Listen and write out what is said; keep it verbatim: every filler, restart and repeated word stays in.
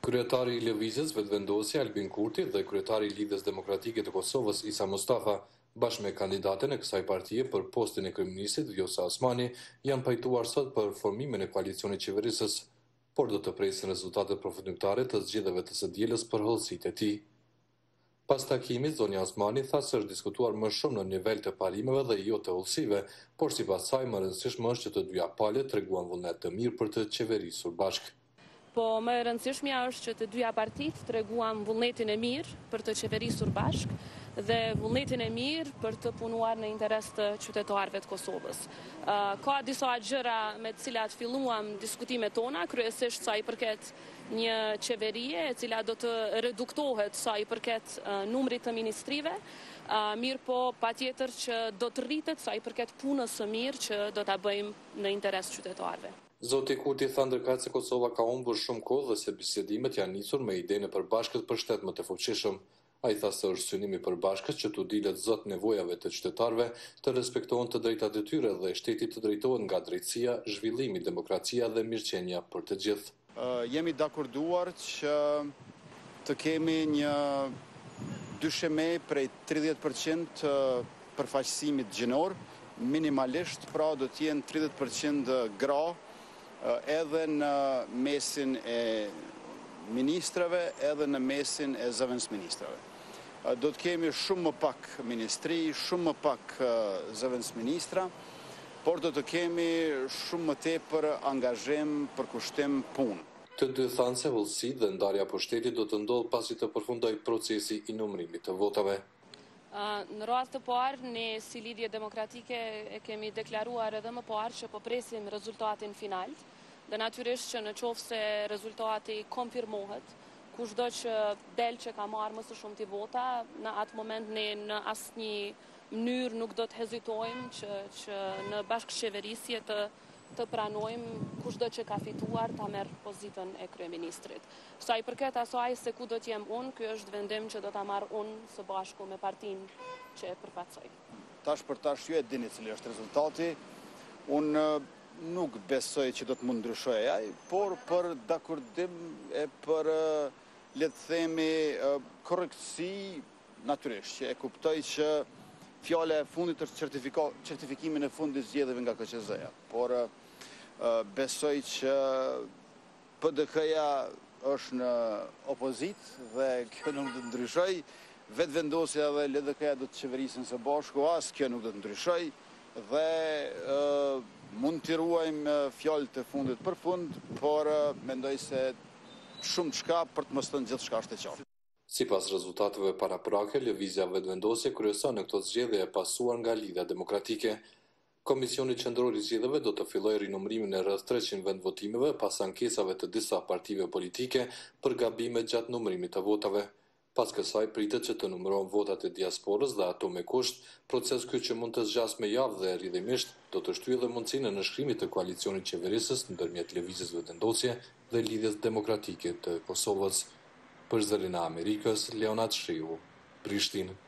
Kryetari i Lëvizjes Vetëvendosja Albin Kurti dhe kryetari i Lidhjes Demokratike të Kosovës Isa Mustafa, bashkë me kandidaten e kësaj partie për postin e kryeministit Vjosa Osmani, janë pajtuar sot për formimin e koalicionit qeverisës, por do të presin rezultatet përfundimtare të zgjedhjeve të së dielës për hollësitë e tij. Pas takimit, zonja Osmani tha se është diskutuar më shumë në nivel të parimeve dhe jo të hollësive, por sipas saj më rëndësishme është që të dyja palët treguan vullnet të mirë për të qeverisur bashkë. Po më e rëndësishmja është që të dyja partitë treguan vullnetin e mirë për të qeverisur bashkë dhe vullnetin e mirë për të punuar në interes të qytetarëve të Kosovës. Ka disa gjëra me të cilat filluam diskutimet tona, kryesisht sa i përket një qeverie e cila do të reduktohet sa i përket numrit të ministrive, mirë po patjetër që do të rritet sa i përket punës së mirë që do ta bëjmë në interes të qytetarëve. Zoti Kurti tha ndërkëtë se Kosova ka humbur shumë kohë dhe se bisedimet janë nisur me idenë e përbashkët për shtet më të fuqishëm. Ai tha se është synimi i përbashkët që t'u dilet zot nevojave të qytetarëve, të respektohen të drejtat e tyre dhe shteti të drejtohet nga drejtësia, zhvillimi, demokracia dhe mirëqenia për të gjithë. Uh, jemi dakorduar që të kemi një dysheme prej tridhjetë përqind përfaqësimit gjinor, minimalisht, pra do të jenë tridhjetë përqind gra edhe në mesin e ministrave, edhe në mesin e zëvendës ministrave. Do të kemi shumë më pak ministri, shumë më pak zëvendës ministra, por do të kemi shumë më tepër angazhim, përkushtim, punë. Të dy thanë se hollësi dhe ndarja pushtetit do të ndodhë pasi të përfundojë procesi i numërimit të votave. Në rast të parë, ne si Lidhje Demokratike e kemi deklaruar edhe më parë që po presim rezultatin final, dhe natyrisht që në qoftë se rezultati konfirmohet, kushdo që del që ka marrë më së shumti vota, në atë moment ne në asnjë mënyrë nuk do të hezitojmë që, që në bashkëqeverisje të të pranojmë kushdo që ka fituar ta merr pozitën e kryeministrit. Sa i përket asaj se ku do të jem unë, ky është vendim që do ta marr unë së bashku me partinë që e përfaqësoj. Tash për tash ju e dini cili është rezultati. Unë nuk besoj që do të mund ndryshojë ai, por për dakordim e për le të themi korrektësi natyrisht që e kuptoj që fjala e fundit është certifikimin e fundit zgjedhjeve nga K Q Z-ja, por besoj që P D K-ja është në opozit dhe kjo nuk do të ndryshoj, vetëvendosja dhe L D K-ja do të qeverisin së bashku, as kjo nuk do të ndryshoj dhe mund të ruajmë fjalët e fundit për fund, por mendoj se shumë çka për të mos thënë gjithçka është e qartë. Sipas rezultateve paraprake, lëvizja vetëvendosje kryeson në këto zgjedhje e pasuar nga Lidhja Demokratike. Komisioni qendror i zgjedhjeve do të fillojë rinumërimin e rreth treqind vendvotimeve pas ankesave të disa partive politike për gabime gjatë numërimit të votave. Pas kësaj pritet që të numërohen votat e diasporës dhe ato me kusht, proces ky që mund të zgjas me javë dhe rrjedhimisht do të shtyjë edhe mundësinë e nënshkrimit të koalicionit qeverisës ndërmjet lëvizjes vetëvendosje dhe Lidhjes Demokratike të Kosovës. Për Zërin e Amerikës, Leonard Shiu, Prishtinë.